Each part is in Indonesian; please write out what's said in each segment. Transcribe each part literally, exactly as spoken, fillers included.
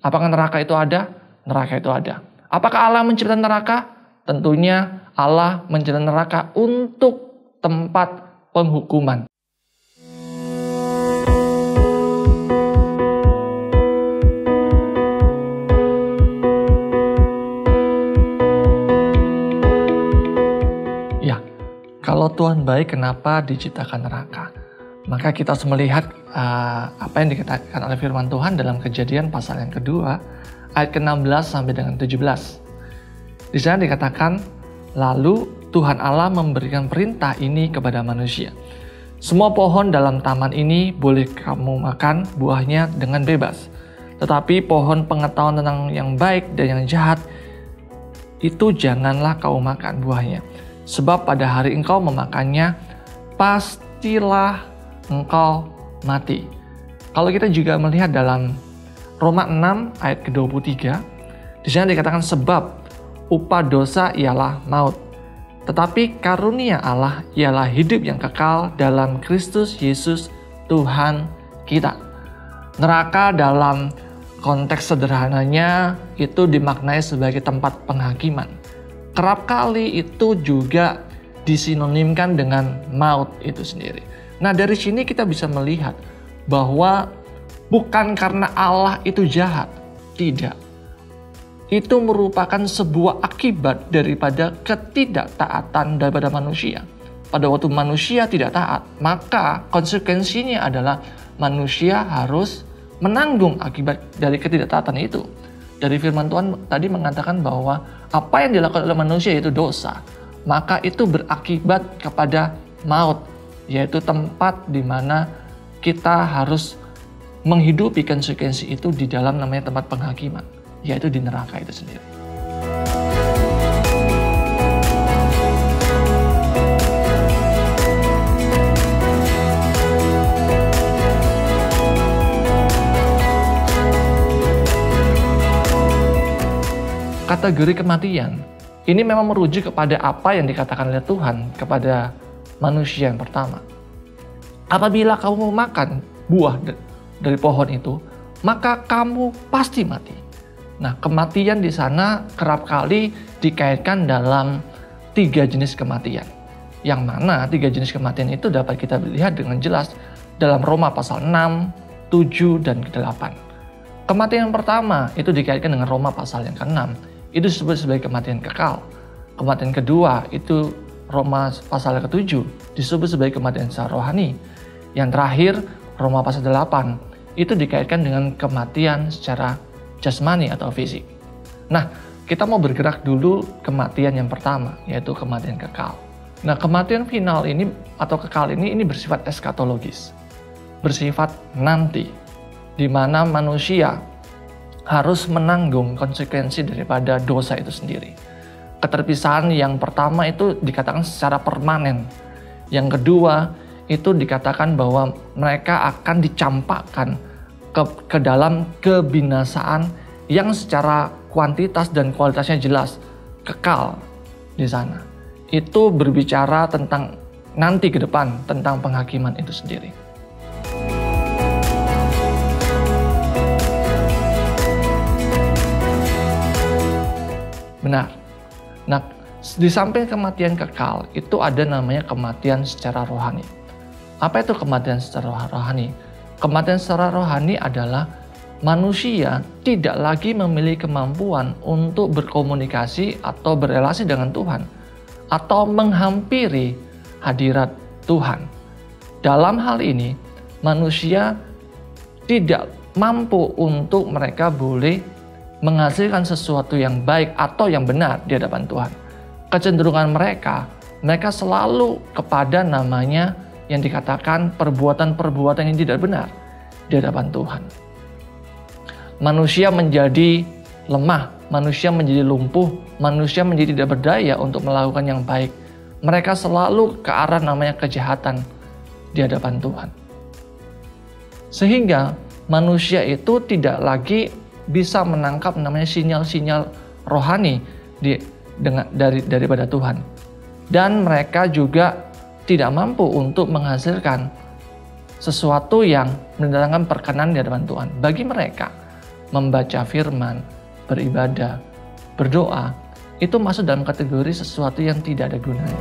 Apakah neraka itu ada? Neraka itu ada. Apakah Allah menciptakan neraka? Tentunya Allah menciptakan neraka untuk tempat penghukuman. Ya, kalau Tuhan baik, kenapa diciptakan neraka? Maka kita harus melihat uh, apa yang dikatakan oleh firman Tuhan dalam Kejadian pasal yang kedua, ayat ke enam belas sampai dengan tujuh belas. Di sana dikatakan, lalu Tuhan Allah memberikan perintah ini kepada manusia. Semua pohon dalam taman ini boleh kamu makan buahnya dengan bebas. Tetapi pohon pengetahuan tentang yang baik dan yang jahat, itu janganlah kau makan buahnya. Sebab pada hari engkau memakannya, pastilah engkau mati. Kalau kita juga melihat dalam Roma enam ayat ke dua puluh tiga, di sana dikatakan sebab upah dosa ialah maut, tetapi karunia Allah ialah hidup yang kekal dalam Kristus Yesus Tuhan kita. Neraka dalam konteks sederhananya itu dimaknai sebagai tempat penghakiman. Kerap kali itu juga disinonimkan dengan maut itu sendiri. Nah, dari sini kita bisa melihat bahwa bukan karena Allah itu jahat, tidak. Itu merupakan sebuah akibat daripada ketidaktaatan daripada manusia. Pada waktu manusia tidak taat, maka konsekuensinya adalah manusia harus menanggung akibat dari ketidaktaatan itu. Dari firman Tuhan tadi mengatakan bahwa apa yang dilakukan oleh manusia itu dosa, maka itu berakibat kepada maut, yaitu tempat di mana kita harus menghidupi konsekuensi itu di dalam namanya tempat penghakiman, yaitu di neraka itu sendiri. Kategori kematian ini memang merujuk kepada apa yang dikatakan oleh Tuhan kepada manusia yang pertama. Apabila kamu makan buah dari pohon itu, maka kamu pasti mati. Nah, kematian di sana kerap kali dikaitkan dalam tiga jenis kematian. Yang mana tiga jenis kematian itu dapat kita lihat dengan jelas dalam Roma pasal enam, tujuh, dan delapan. Kematian yang pertama itu dikaitkan dengan Roma pasal yang keenam. Itu disebut sebagai kematian kekal. Kematian kedua itu Roma pasal yang ketujuh disebut sebagai kematian secara rohani. Yang terakhir Roma pasal delapan itu dikaitkan dengan kematian secara jasmani atau fisik. Nah, kita mau bergerak dulu kematian yang pertama, yaitu kematian kekal. Nah, kematian final ini atau kekal ini ini bersifat eskatologis, bersifat nanti, di mana manusia harus menanggung konsekuensi daripada dosa itu sendiri. Keterpisahan yang pertama itu dikatakan secara permanen. Yang kedua itu dikatakan bahwa mereka akan dicampakkan ke, ke dalam kebinasaan yang secara kuantitas dan kualitasnya jelas, kekal di sana. Itu berbicara tentang nanti ke depan, tentang penghakiman itu sendiri. Benar. Nah, di samping kematian kekal, itu ada namanya kematian secara rohani. Apa itu kematian secara rohani? Kematian secara rohani adalah manusia tidak lagi memiliki kemampuan untuk berkomunikasi atau berelasi dengan Tuhan, atau menghampiri hadirat Tuhan. Dalam hal ini, manusia tidak mampu untuk mereka boleh menghasilkan sesuatu yang baik atau yang benar di hadapan Tuhan. Kecenderungan mereka, mereka selalu kepada namanya yang dikatakan perbuatan-perbuatan yang tidak benar di hadapan Tuhan. Manusia menjadi lemah, manusia menjadi lumpuh, manusia menjadi tidak berdaya untuk melakukan yang baik. Mereka selalu ke arah namanya kejahatan di hadapan Tuhan. Sehingga manusia itu tidak lagi bisa menangkap namanya sinyal-sinyal rohani di, dengan, dari, daripada Tuhan. Dan mereka juga tidak mampu untuk menghasilkan sesuatu yang mendatangkan perkenan di hadapan Tuhan. Bagi mereka, membaca firman, beribadah, berdoa, itu masuk dalam kategori sesuatu yang tidak ada gunanya.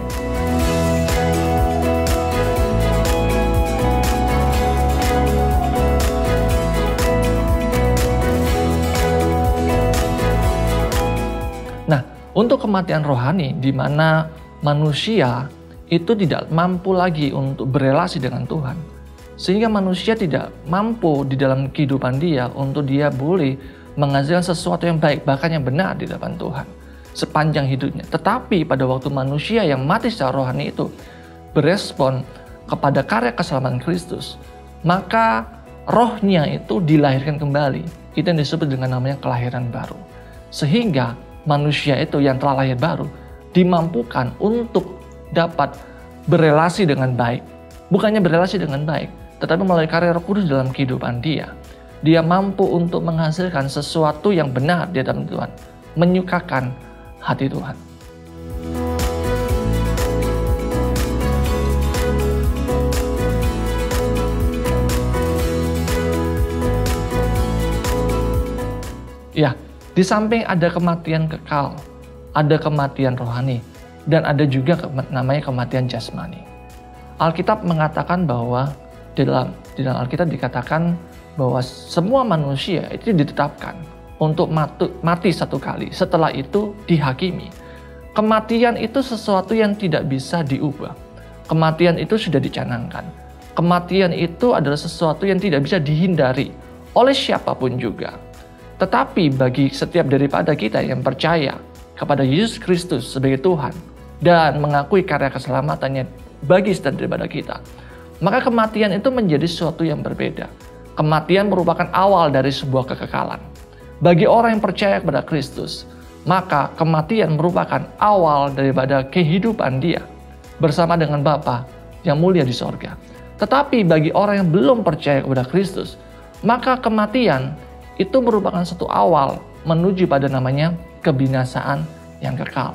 Nah, untuk kematian rohani di mana manusia itu tidak mampu lagi untuk berelasi dengan Tuhan, sehingga manusia tidak mampu di dalam kehidupan dia untuk dia boleh menghasilkan sesuatu yang baik, bahkan yang benar di hadapan Tuhan sepanjang hidupnya. Tetapi pada waktu manusia yang mati secara rohani itu berespon kepada karya keselamatan Kristus, maka rohnya itu dilahirkan kembali. Itu yang disebut dengan namanya kelahiran baru. Sehingga manusia itu yang telah lahir baru dimampukan untuk dapat berelasi dengan baik. Bukannya berelasi dengan baik, tetapi melalui karya Roh Kudus dalam kehidupan dia, dia mampu untuk menghasilkan sesuatu yang benar di hadapan Tuhan, menyukakan hati Tuhan. Ya, di samping ada kematian kekal, ada kematian rohani, dan ada juga namanya kematian jasmani. Alkitab mengatakan bahwa di dalam, di dalam Alkitab dikatakan bahwa semua manusia itu ditetapkan untuk mati, mati satu kali. Setelah itu dihakimi. Kematian itu sesuatu yang tidak bisa diubah. Kematian itu sudah dicanangkan. Kematian itu adalah sesuatu yang tidak bisa dihindari oleh siapapun juga. Tetapi bagi setiap daripada kita yang percaya kepada Yesus Kristus sebagai Tuhan dan mengakui karya keselamatannya bagi setiap daripada kita, maka kematian itu menjadi sesuatu yang berbeda. Kematian merupakan awal dari sebuah kekekalan. Bagi orang yang percaya kepada Kristus, maka kematian merupakan awal daripada kehidupan dia bersama dengan Bapa yang mulia di sorga. Tetapi bagi orang yang belum percaya kepada Kristus, maka kematian itu merupakan satu awal menuju pada namanya kebinasaan yang kekal.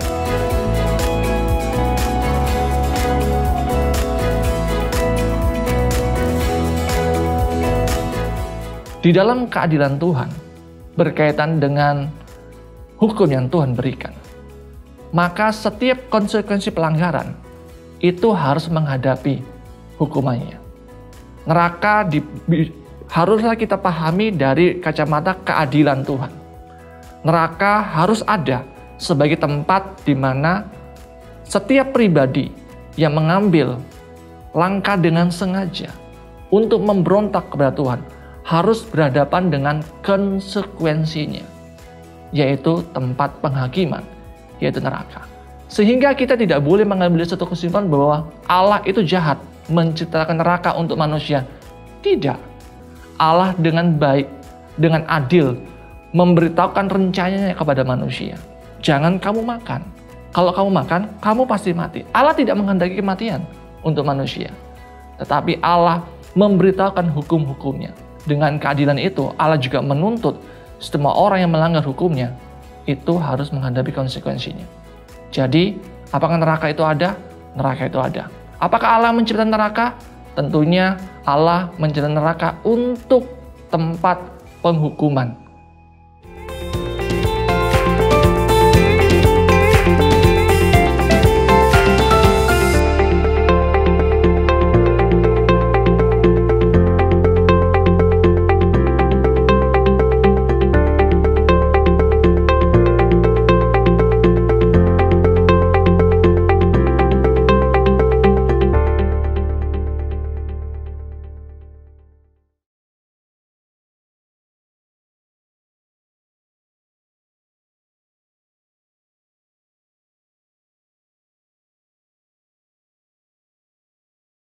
Di dalam keadilan Tuhan, berkaitan dengan hukum yang Tuhan berikan, maka setiap konsekuensi pelanggaran itu harus menghadapi hukumannya. Neraka di, haruslah kita pahami dari kacamata keadilan Tuhan. Neraka harus ada sebagai tempat di mana setiap pribadi yang mengambil langkah dengan sengaja untuk memberontak kepada Tuhan harus berhadapan dengan konsekuensinya, yaitu tempat penghakiman, yaitu neraka. Sehingga kita tidak boleh mengambil satu kesimpulan bahwa Allah itu jahat menciptakan neraka untuk manusia. Tidak. Allah dengan baik, dengan adil, memberitahukan rencananya kepada manusia. Jangan kamu makan. Kalau kamu makan, kamu pasti mati. Allah tidak menghendaki kematian untuk manusia. Tetapi Allah memberitahukan hukum-hukumnya. Dengan keadilan itu, Allah juga menuntut semua orang yang melanggar hukumnya itu harus menghadapi konsekuensinya. Jadi, apakah neraka itu ada? Neraka itu ada. Apakah Allah menciptakan neraka? Tentunya Allah menciptakan neraka untuk tempat penghukuman.